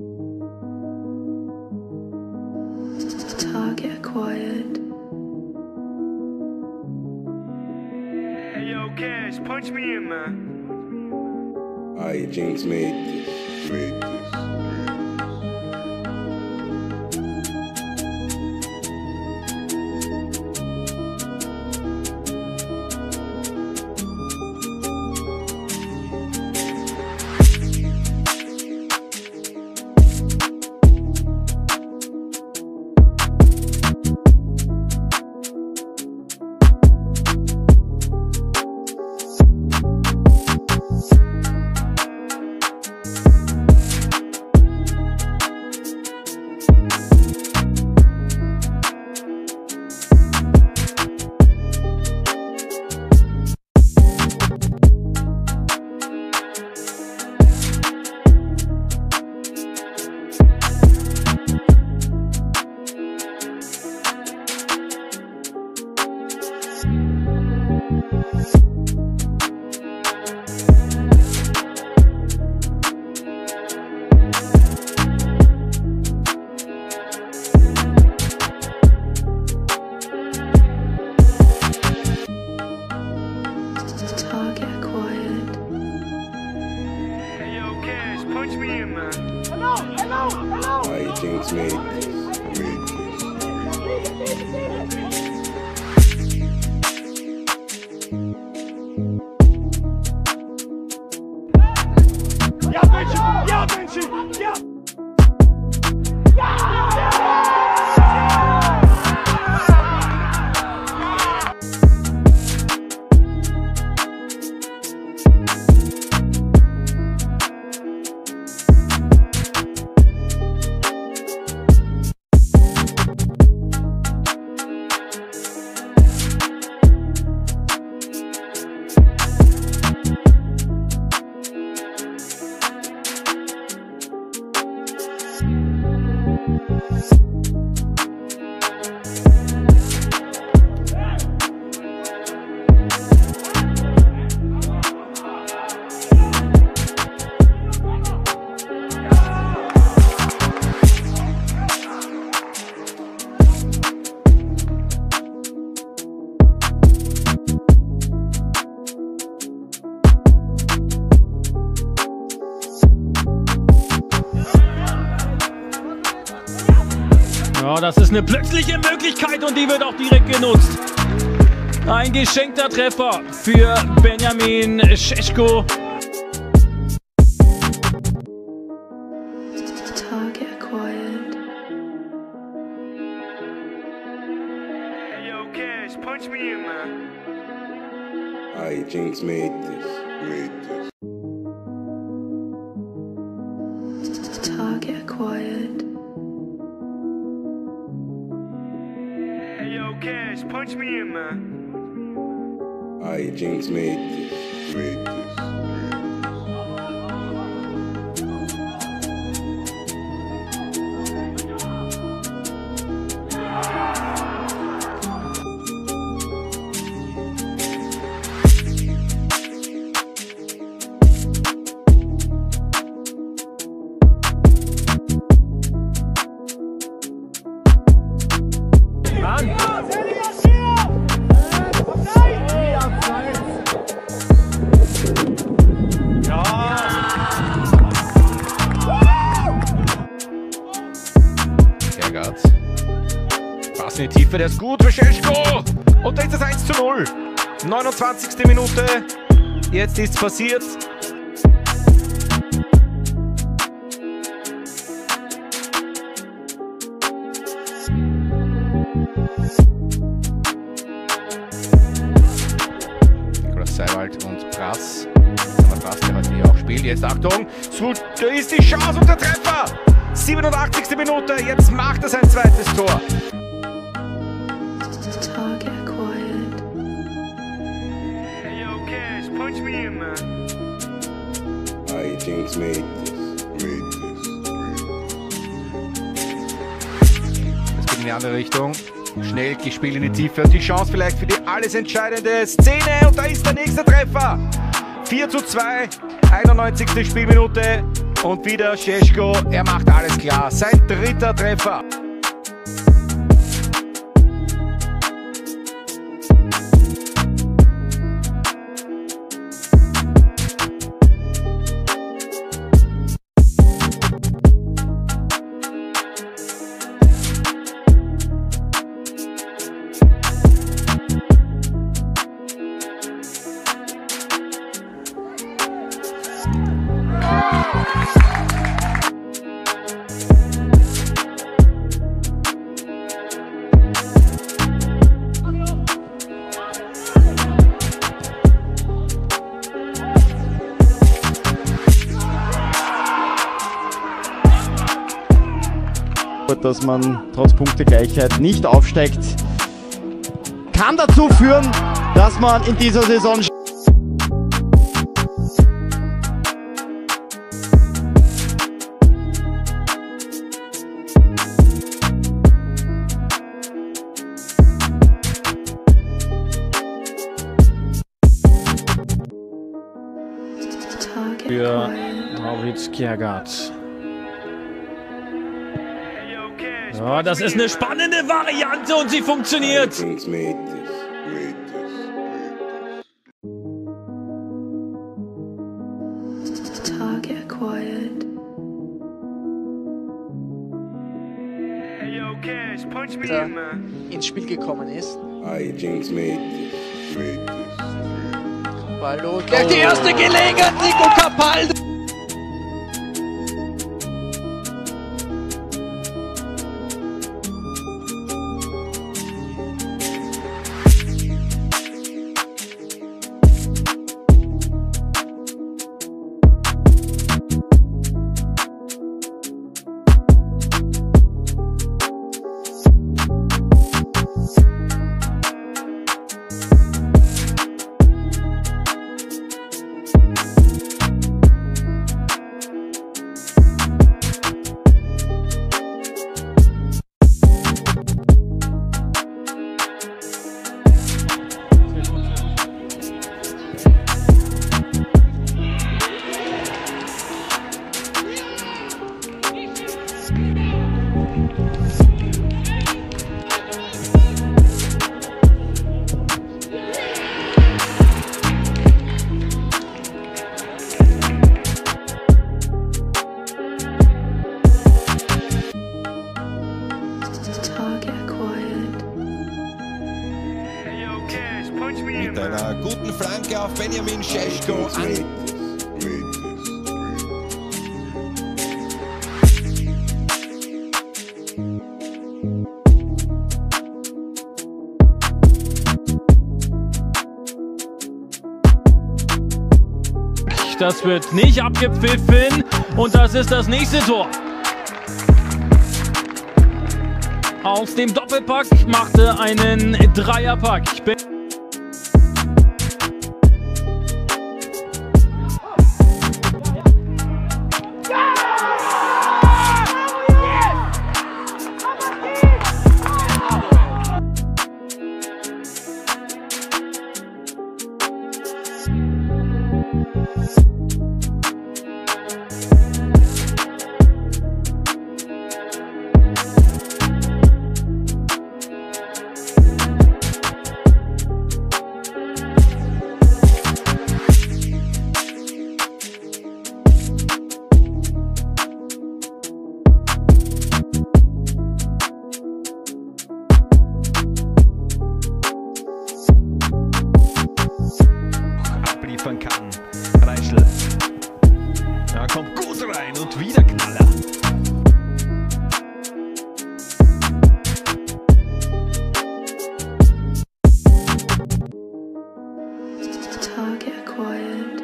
Target acquired. Hey yo, Cash, punch me in, man. Alright, Jinx made this. Target acquired. Hey yo, Cash, punch me in, man. Alright, Jinx made this. Ja, Benjamin! Ja, Benjamin! Ja! Ja, das ist eine plötzliche Möglichkeit und die wird auch direkt genutzt. Ein geschenkter Treffer für Benjamin Sesko. Target acquired. Hey yo, Cash, punch me in, man. Alright, Jinx made this. Target acquired. Hey yo, Cash, punch me in, man. Alright, Jinx made this. Pass in die Tiefe, der ist gut für Sesko. Und da ist es 1:0. 29. Minute. Jetzt ist es passiert. Nikolaus Seiwald und Prass. Prass, der heute hier auch spielt. Jetzt Achtung. So, da ist die Chance und der Treffer. 87. Minute. Jetzt macht er sein zweites Tor. Target acquired. Hey yo, Cash, punch me in, man. Alright, Jinx made this. Es geht in die andere Richtung. Schnell gespielt in die Tiefe und die Chance vielleicht für die alles entscheidende Szene. Und da ist der nächste Treffer. 4:2, 91. Spielminute. Und wieder Sesko, er macht alles klar. Sein dritter Treffer. Dass man trotz Punktegleichheit nicht aufsteigt, kann dazu führen, dass man in dieser Saison für Fabrizio Romano. Ja, das ist eine spannende Variante und sie funktioniert. Target acquired. Ins Spiel gekommen ist. I jinx made this. Ballo, gleich die erste Gelegenheit, Nico Capaldo. Mit einer guten Flanke auf Benjamin Sesko an. Das wird nicht abgepfiffen und das ist das nächste Tor. Aus dem Doppelpack machte einen Dreierpack. Abliefern kann. Reichel. Ja, kommt gut rein und wieder Knaller. Target acquired.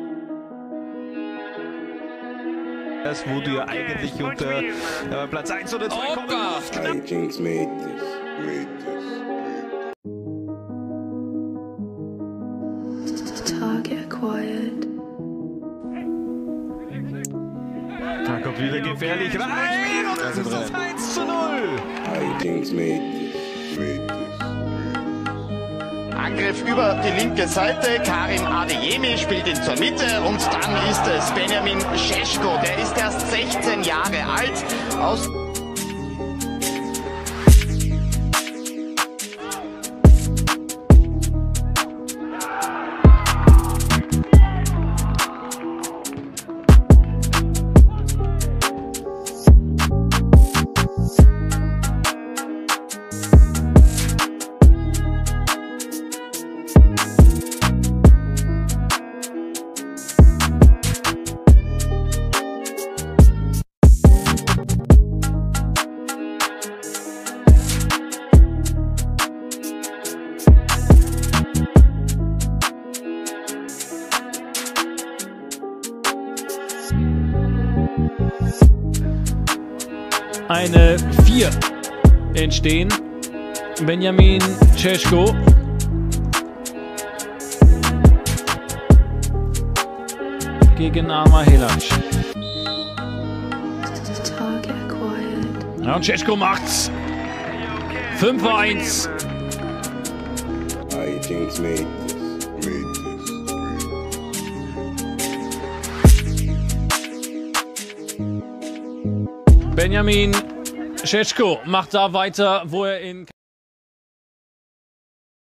Das, wo du ja eigentlich unter Platz 1 oder 2 kommen musst. I jinx made this. Target acquired. Da kommt wieder gefährlich rein und das ist das 1:0. I jinx made this. Angriff über die linke Seite. Karim Adeyemi spielt ihn zur Mitte und dann ist es Benjamin Sesko. Der ist erst 16 Jahre alt. Aus eine 4 entstehen. Benjamin Sesko. Gegen Amar Helac. Target acquired. Ja, und Sesko macht's. 5:1. I jinx made this. Benjamin Sesko macht da weiter, wo er in